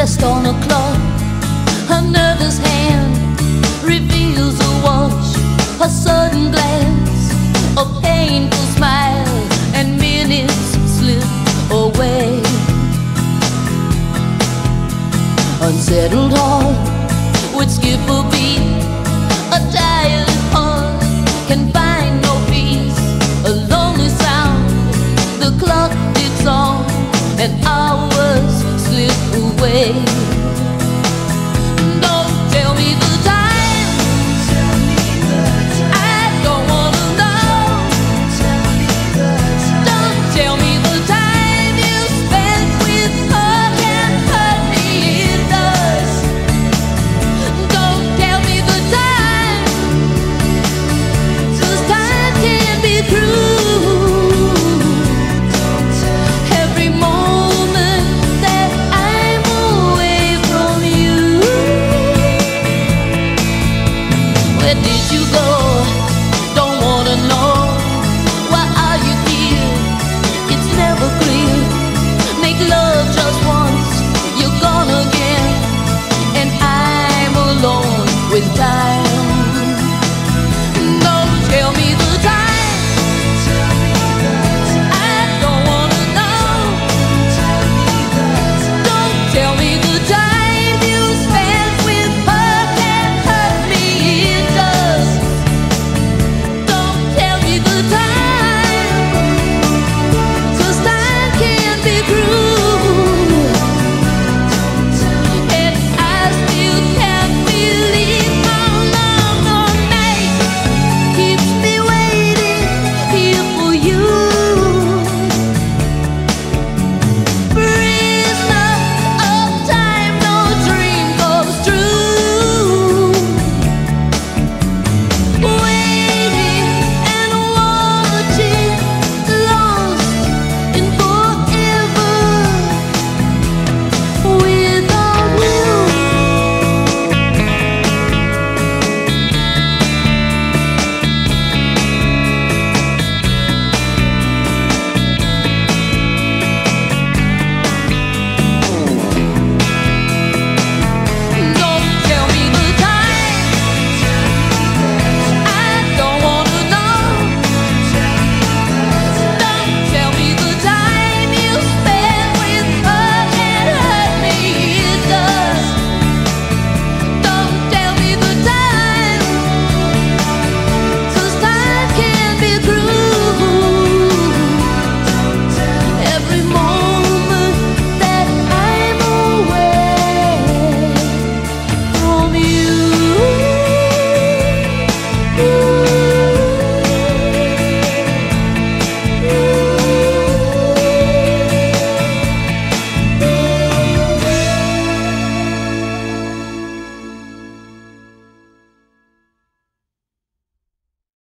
rest on a clock. Another's hand reveals a watch, a sudden glance, a painful smile, and minutes slip away. Unsettled heart would skip a beat. A tired heart can find no peace. A lonely sound, the clock ticks on, and hours slip away. Don't tell me the time, I don't wanna know. Don't tell me the time you spent with her can hurt me, it does. Don't tell me the time, 'cause time can be cruel. Every moment that I'm away from you. Where did you go? Don't wanna know. Why are you here? It's never clear. Make love just once, you're gone again, and I'm alone with time.